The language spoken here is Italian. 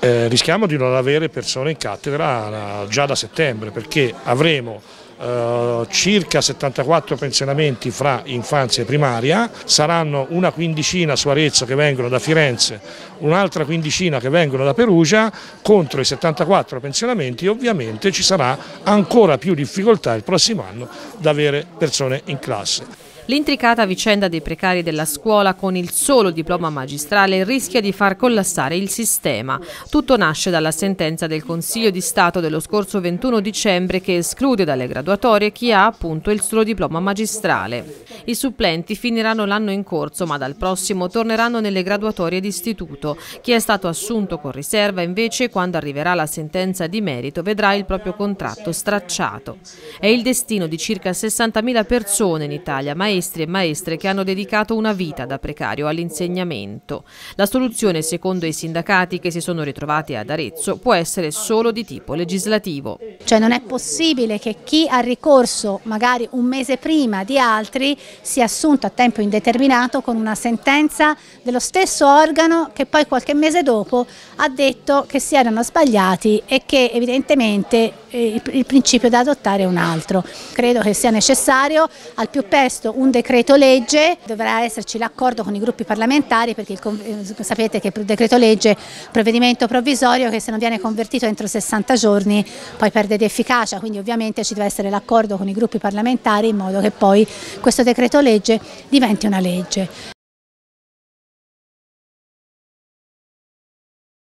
rischiamo di non avere persone in cattedra già da settembre, perché avremo circa 74 pensionamenti fra infanzia e primaria, saranno una quindicina su Arezzo che vengono da Firenze, un'altra quindicina che vengono da Perugia, contro i 74 pensionamenti. Ovviamente ci sarà ancora più difficoltà il prossimo anno ad avere persone in classe. L'intricata vicenda dei precari della scuola con il solo diploma magistrale rischia di far collassare il sistema. Tutto nasce dalla sentenza del Consiglio di Stato dello scorso 21 dicembre che esclude dalle graduatorie chi ha appunto il solo diploma magistrale. I supplenti finiranno l'anno in corso, ma dal prossimo torneranno nelle graduatorie d'istituto. Chi è stato assunto con riserva invece, quando arriverà la sentenza di merito, vedrà il proprio contratto stracciato. È il destino di circa 60.000 persone in Italia, maestri e maestre che hanno dedicato una vita da precario all'insegnamento. La soluzione, secondo i sindacati che si sono ritrovati ad Arezzo, può essere solo di tipo legislativo. Cioè non è possibile che chi ha ricorso magari un mese prima di altri sia assunto a tempo indeterminato con una sentenza dello stesso organo che poi qualche mese dopo ha detto che si erano sbagliati e che evidentemente il principio da adottare è un altro. Credo che sia necessario al più presto un decreto legge, dovrà esserci l'accordo con i gruppi parlamentari, perché sapete che il decreto legge è un provvedimento provvisorio che se non viene convertito entro 60 giorni poi perde di efficacia, quindi ovviamente ci deve essere l'accordo con i gruppi parlamentari in modo che poi questo decreto legge diventi una legge.